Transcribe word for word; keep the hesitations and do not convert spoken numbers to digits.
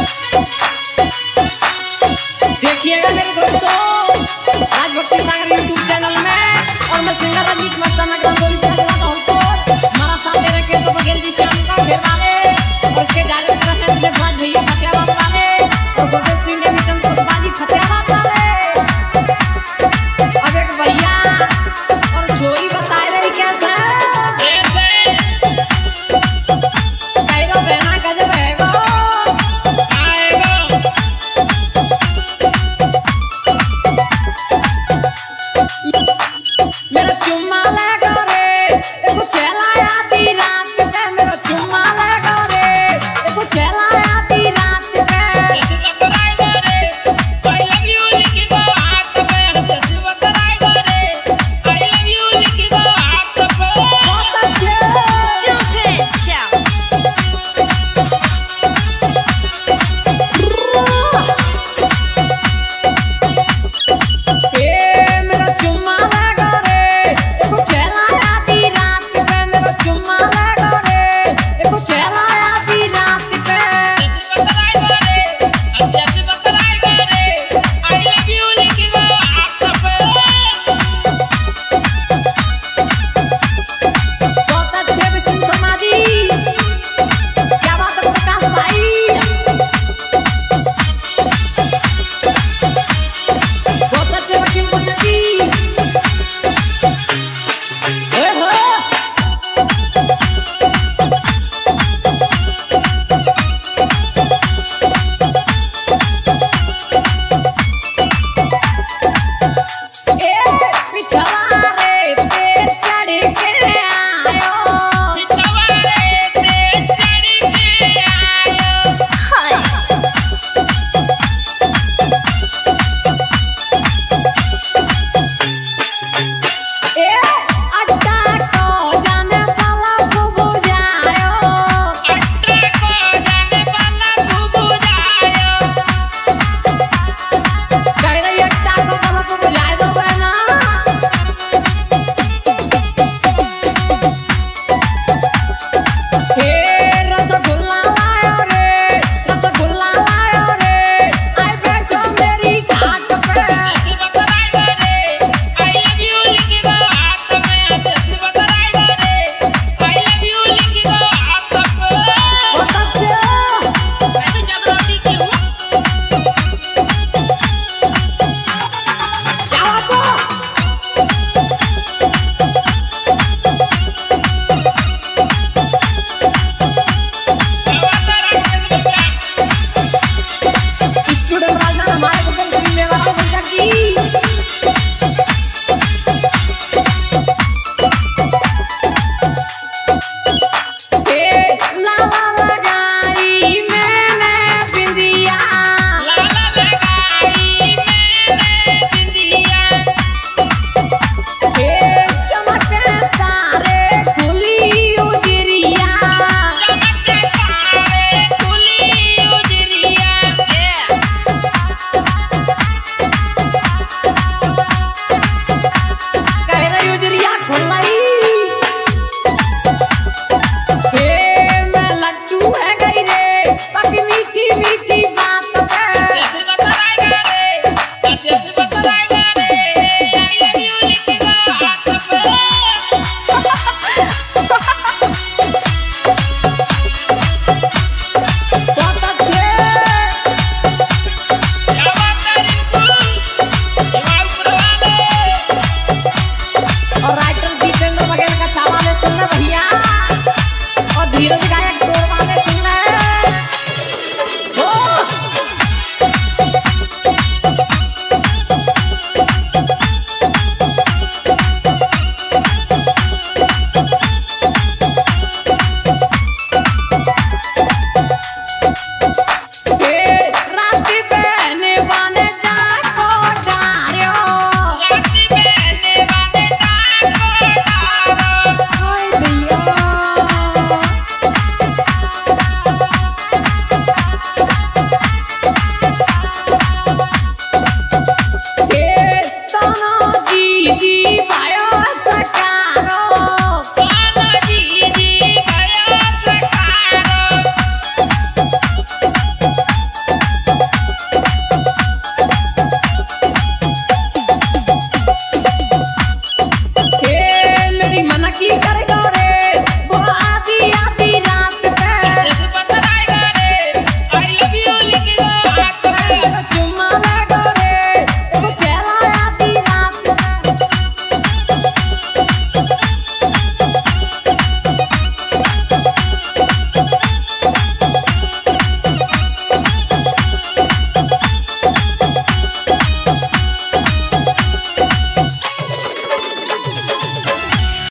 देखिएगा मेरे दोस्तों राजभक्ति सागर यूट्यूब चैनल में, और मैं सिंगर अजीत मस्ताना ग्राम दोस्तों हमारा साथ दे रखे सब बघेल जी श्याम का घेर वाले, और इसके डायरेक्टर हैं जगराज भैया फतेहाबाद वाले, और गुरदेव सिंह ने मिशन पुष्पाजी फतेहाबाद वाले। अब एक भैया और छोरी बताए रही कैसे कैरो बहना गजब है गो आएगा। मेरा चुम्मा लगा रे की करे